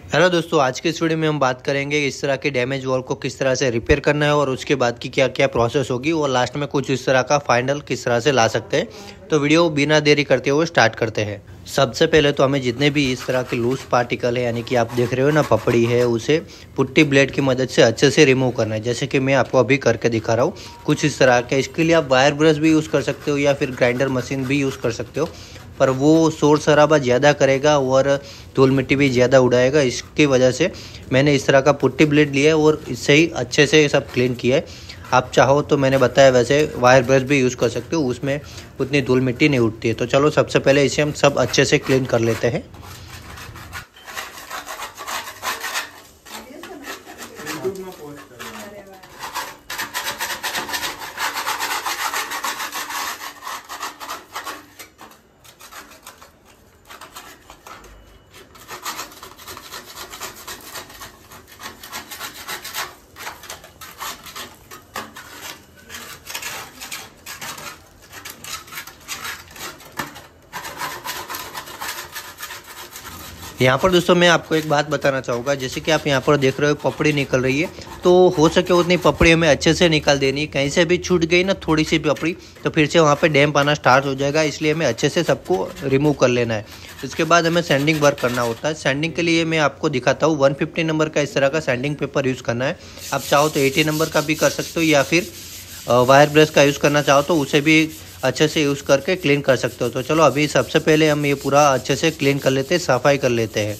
Hello दोस्तों, आज के इस वीडियो में हम बात करेंगे इस तरह के डैमेज वॉल को किस तरह से रिपेयर करना है और उसके बाद की क्या क्या प्रोसेस होगी और लास्ट में कुछ इस तरह का फाइनल किस तरह से ला सकते हैं। तो वीडियो बिना देरी करते हुए स्टार्ट करते हैं। सबसे पहले तो हमें जितने भी इस तरह के लूज पार्टिकल है, यानी कि आप देख रहे हो ना पपड़ी है, उसे पुट्टी ब्लेड की मदद से अच्छे से रिमूव करना है, जैसे कि मैं आपको अभी करके दिखा रहा हूँ कुछ इस तरह के। इसके लिए आप वायर ब्रश भी यूज़ कर सकते हो या फिर ग्राइंडर मशीन भी यूज़ कर सकते हो, पर वो शोर शराबा ज़्यादा करेगा और धूल मिट्टी भी ज़्यादा उड़ाएगा। इसकी वजह से मैंने इस तरह का पुट्टी ब्लेड लिया है और इससे ही अच्छे से सब क्लीन किया है। आप चाहो तो मैंने बताया वैसे वायर ब्रश भी यूज़ कर सकते हो, उसमें उतनी धूल मिट्टी नहीं उठती है। तो चलो सबसे पहले इसे हम सब अच्छे से क्लीन कर लेते हैं। यहाँ पर दोस्तों मैं आपको एक बात बताना चाहूँगा, जैसे कि आप यहाँ पर देख रहे हो पपड़ी निकल रही है, तो हो सके उतनी पपड़ी हमें अच्छे से निकाल देनी है। कहीं से भी छूट गई ना थोड़ी सी पपड़ी, तो फिर से वहाँ पे डैम्प आना स्टार्ट हो जाएगा, इसलिए हमें अच्छे से सबको रिमूव कर लेना है। इसके बाद हमें सैंडिंग वर्क करना होता है। सैंडिंग के लिए मैं आपको दिखाता हूँ, 150 नंबर का इस तरह का सैंडिंग पेपर यूज़ करना है। आप चाहो तो 80 नंबर का भी कर सकते हो या फिर वायर ब्रश का यूज़ करना चाहो तो उसे भी अच्छे से यूज़ करके क्लीन कर सकते हो। तो चलो अभी सबसे पहले हम ये पूरा अच्छे से क्लीन कर लेते हैं, सफाई कर लेते हैं।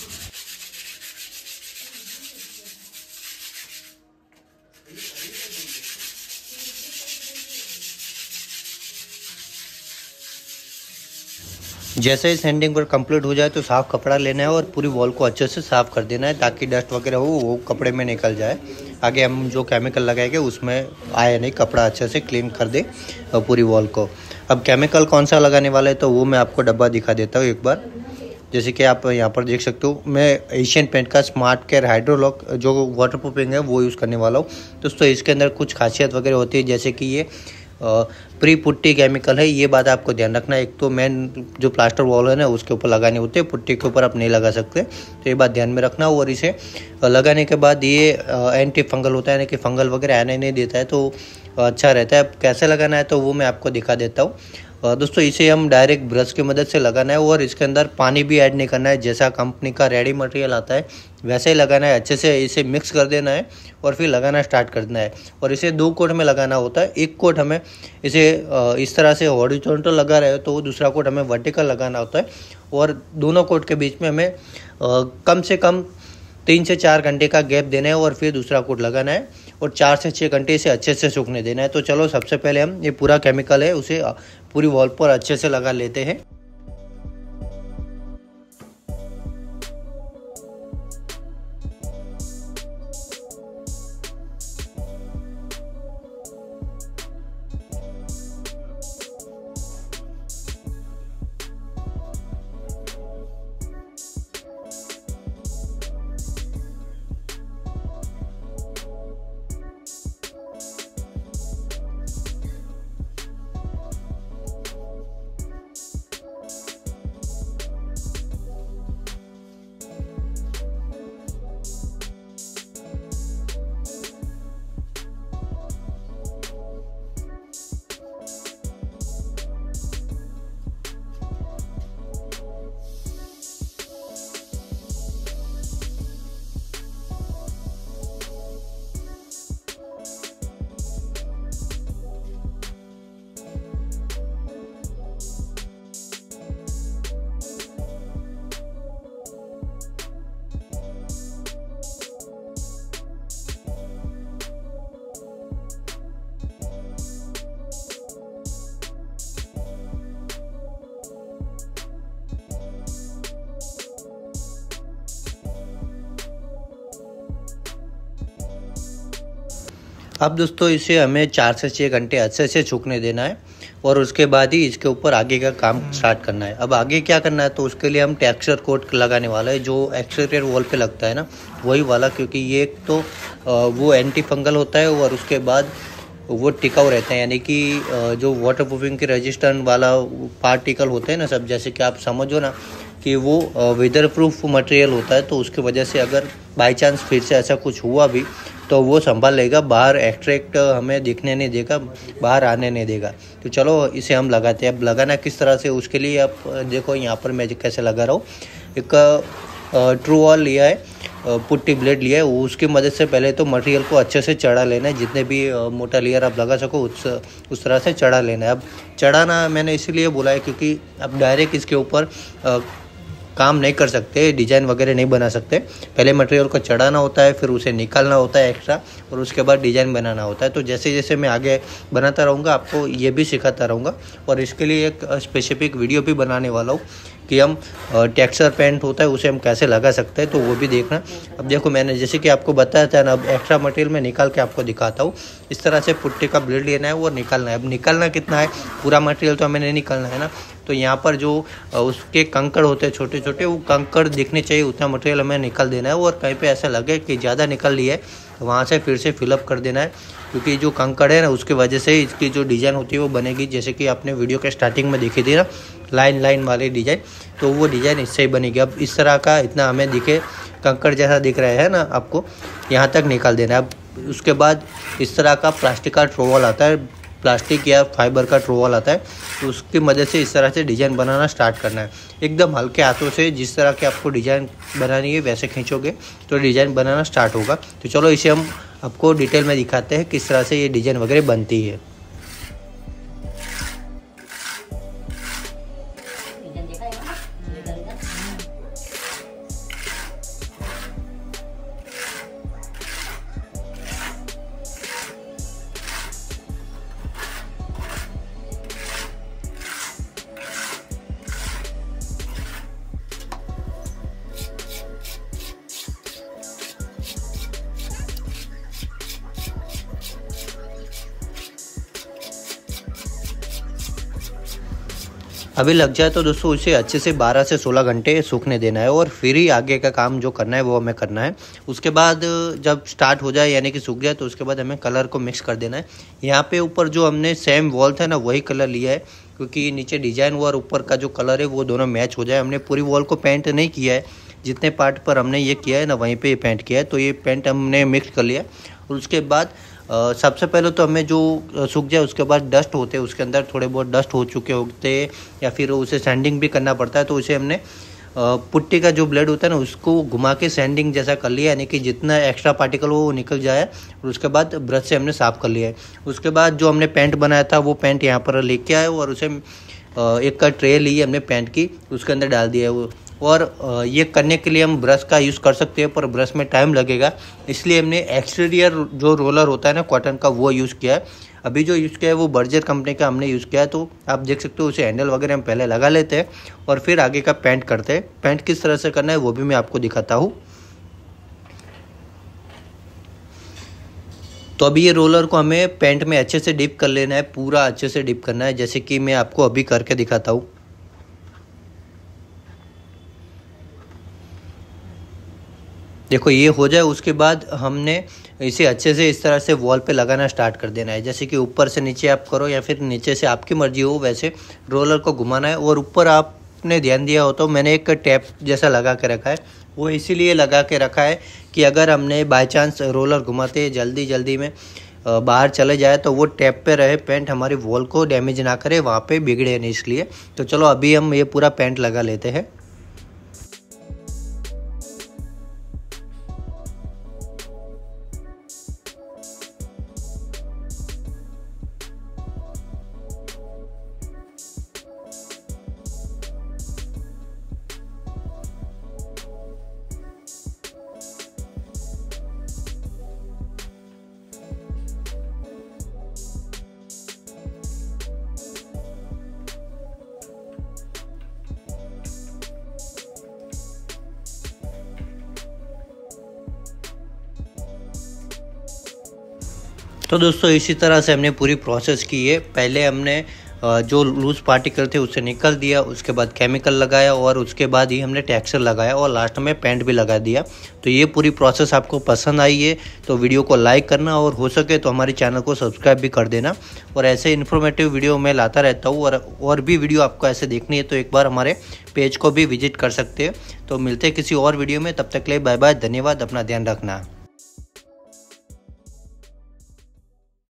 जैसे ही सैंडिंग वर्क कंप्लीट हो जाए तो साफ़ कपड़ा लेना है और पूरी वॉल को अच्छे से साफ़ कर देना है, ताकि डस्ट वगैरह हो वो कपड़े में निकल जाए। आगे हम जो केमिकल लगाएंगे उसमें आए नहीं, कपड़ा अच्छे से क्लीन कर दे पूरी वॉल को। अब केमिकल कौन सा लगाने वाला है तो वो मैं आपको डब्बा दिखा देता हूँ एक बार। जैसे कि आप यहाँ पर देख सकते हो, मैं एशियन पेंट का स्मार्ट केयर हाइड्रोलॉक जो वाटर प्रूफिंग है वो यूज़ करने वाला हूँ। दोस्तों इसके अंदर कुछ खासियत वगैरह होती है, जैसे कि ये प्री पुट्टी केमिकल है, ये बात आपको ध्यान रखना है। एक तो मेन जो प्लास्टर वॉल है ना उसके ऊपर लगाने होते हैं, पुट्टी के ऊपर आप नहीं लगा सकते, तो ये बात ध्यान में रखना। और इसे लगाने के बाद ये एंटी फंगल होता है, यानी कि फंगल वगैरह आने नहीं देता है, तो अच्छा रहता है। अब कैसे लगाना है तो वो मैं आपको दिखा देता हूँ। दोस्तों इसे हम डायरेक्ट ब्रश की मदद से लगाना है और इसके अंदर पानी भी ऐड नहीं करना है। जैसा कंपनी का रेडी मटेरियल आता है वैसे ही लगाना है, अच्छे से इसे मिक्स कर देना है और फिर लगाना स्टार्ट करना है। और इसे 2 कोट में लगाना होता है। एक कोट हमें इसे इस तरह से हॉरिजॉन्टल लगा रहे हो तो दूसरा कोट हमें वर्टिकल लगाना होता है, और दोनों कोट के बीच में हमें कम से कम 3 से 4 घंटे का गैप देना है और फिर दूसरा कोट लगाना है और 4 से 6 घंटे इसे अच्छे से सूखने देना है। तो चलो सबसे पहले हम ये पूरा केमिकल है उसे पूरी वॉल पर अच्छे से लगा लेते हैं। अब दोस्तों इसे हमें 4 से 6 घंटे अच्छे से सूखने देना है और उसके बाद ही इसके ऊपर आगे का काम स्टार्ट करना है। अब आगे क्या करना है तो उसके लिए हम टेक्सचर कोट लगाने वाला है, जो एक्सटीरियर वॉल पे लगता है ना वही वाला, क्योंकि ये एक तो वो एंटी फंगल होता है और उसके बाद वो टिकाऊ रहते हैं, यानी कि जो वाटर प्रूफिंग के रेजिस्टेंट वाला पार्टिकल होते हैं ना सब, जैसे कि आप समझो ना कि वो वेदर प्रूफ मटेरियल होता है, तो उसकी वजह से अगर बाई चांस फिर से ऐसा कुछ हुआ भी तो वो संभाल लेगा, बाहर एक्सट्रैक्ट हमें दिखने नहीं देगा, बाहर आने नहीं देगा। तो चलो इसे हम लगाते हैं। अब लगाना किस तरह से, उसके लिए आप देखो यहाँ पर मैं कैसे लगा रहा हूँ। एक ट्रू वॉल लिया है, पुट्टी ब्लेड लिया है, उसकी मदद से पहले तो मटेरियल को अच्छे से चढ़ा लेना है। जितने भी मोटा लेयर आप लगा सको उस तरह से चढ़ा लेना है। अब चढ़ाना मैंने इसीलिए बोला है क्योंकि अब डायरेक्ट इसके ऊपर काम नहीं कर सकते, डिज़ाइन वगैरह नहीं बना सकते। पहले मटेरियल को चढ़ाना होता है, फिर उसे निकालना होता है एक्स्ट्रा, और उसके बाद डिज़ाइन बनाना होता है। तो जैसे जैसे मैं आगे बनाता रहूँगा आपको ये भी सिखाता रहूँगा, और इसके लिए एक स्पेसिफिक वीडियो भी बनाने वाला हूँ कि हम टेक्सचर पेंट होता है उसे हम कैसे लगा सकते हैं, तो वो भी देखना। अब देखो मैंने जैसे कि आपको बताया था ना, अब एक्स्ट्रा मटेरियल मैं निकाल के आपको दिखाता हूँ। इस तरह से पुट्टी का ब्लेड लेना है और निकालना है। अब निकालना कितना है, पूरा मटेरियल तो हमें नहीं निकालना है ना, तो यहाँ पर जो उसके कंकड़ होते हैं छोटे छोटे, वो कंकड़ दिखने चाहिए, उतना मटेरियल हमें निकाल देना है। और कहीं पे ऐसा लगे कि ज़्यादा निकल लिया है तो वहाँ से फिर से फिलअप कर देना है, क्योंकि जो कंकड़ है ना उसकी वजह से इसकी जो डिज़ाइन होती है वो बनेगी। जैसे कि आपने वीडियो के स्टार्टिंग में देखी थी ना, लाइन लाइन वाली डिज़ाइन, तो वो डिज़ाइन इससे ही बनेगी। अब इस तरह का इतना हमें दिखे, कंकड़ जैसा दिख रहा है ना आपको, यहाँ तक निकाल देना है। अब उसके बाद इस तरह का प्लास्टिक का ट्रोवल आता है, प्लास्टिक या फाइबर का ट्रोवल आता है, तो उसकी मदद से इस तरह से डिज़ाइन बनाना स्टार्ट करना है। एकदम हल्के हाथों से जिस तरह के आपको डिज़ाइन बनानी है वैसे खींचोगे तो डिज़ाइन बनाना स्टार्ट होगा। तो चलो इसे हम आपको डिटेल में दिखाते हैं किस तरह से ये डिज़ाइन वगैरह बनती है। अभी लग जाए तो दोस्तों उसे अच्छे से 12 से 16 घंटे सूखने देना है, और फिर ही आगे का काम जो करना है वो हमें करना है। उसके बाद जब स्टार्ट हो जाए यानी कि सूख जाए तो उसके बाद हमें कलर को मिक्स कर देना है। यहाँ पे ऊपर जो हमने सेम वॉल था ना वही कलर लिया है, क्योंकि नीचे डिज़ाइन और ऊपर का जो कलर है वो दोनों मैच हो जाए। हमने पूरी वॉल को पेंट नहीं किया है, जितने पार्ट पर हमने ये किया है ना वहीं पर पेंट किया है, तो ये पेंट हमने मिक्स कर लिया। और उसके बाद सबसे पहले तो हमें जो सूख जाए उसके बाद डस्ट होते हैं उसके अंदर, थोड़े बहुत डस्ट हो चुके होते हैं या फिर उसे सैंडिंग भी करना पड़ता है, तो उसे हमने पुट्टी का जो ब्लेड होता है ना उसको घुमा के सैंडिंग जैसा कर लिया, यानी कि जितना एक्स्ट्रा पार्टिकल वो निकल जाए। और उसके बाद ब्रश से हमने साफ़ कर लिया है। उसके बाद जो हमने पेंट बनाया था वो पेंट यहाँ पर लेके आए और उसे एक का ट्रे ली हमने पेंट की, उसके अंदर डाल दिया है वो। और ये करने के लिए हम ब्रश का यूज़ कर सकते हैं, पर ब्रश में टाइम लगेगा, इसलिए हमने एक्सटीरियर जो रोलर होता है ना कॉटन का वो यूज़ किया है। अभी जो यूज़ किया है वो बर्जर कंपनी का हमने यूज़ किया है, तो आप देख सकते हो उसे हैंडल वगैरह हम पहले लगा लेते हैं और फिर आगे का पेंट करते हैं। पेंट किस तरह से करना है वो भी मैं आपको दिखाता हूँ। तो अभी ये रोलर को हमें पेंट में अच्छे से डिप कर लेना है, पूरा अच्छे से डिप करना है, जैसे कि मैं आपको अभी करके दिखाता हूँ। देखो ये हो जाए उसके बाद हमने इसे अच्छे से इस तरह से वॉल पे लगाना स्टार्ट कर देना है। जैसे कि ऊपर से नीचे आप करो या फिर नीचे से, आपकी मर्जी हो, वैसे रोलर को घुमाना है। और ऊपर आपने ध्यान दिया हो तो मैंने एक टैप जैसा लगा के रखा है, वो इसीलिए लगा के रखा है कि अगर हमने बाय चांस रोलर घुमाते जल्दी जल्दी में बाहर चले जाए तो वो टैप पे रहे, पेंट हमारी वॉल को डैमेज ना करे, वहाँ पे बिगड़े नहीं, इसलिए। तो चलो अभी हम ये पूरा पेंट लगा लेते हैं। तो दोस्तों इसी तरह से हमने पूरी प्रोसेस की है। पहले हमने जो लूज पार्टिकल थे उससे निकल दिया, उसके बाद केमिकल लगाया और उसके बाद ही हमने टेक्सचर लगाया और लास्ट में पेंट भी लगा दिया। तो ये पूरी प्रोसेस आपको पसंद आई है तो वीडियो को लाइक करना और हो सके तो हमारे चैनल को सब्सक्राइब भी कर देना। और ऐसे इन्फॉर्मेटिव वीडियो मैं लाता रहता हूँ और भी वीडियो आपको ऐसे देखनी है तो एक बार हमारे पेज को भी विजिट कर सकते हैं। तो मिलते हैं किसी और वीडियो में, तब तक के लिए बाय बाय, धन्यवाद, अपना ध्यान रखना।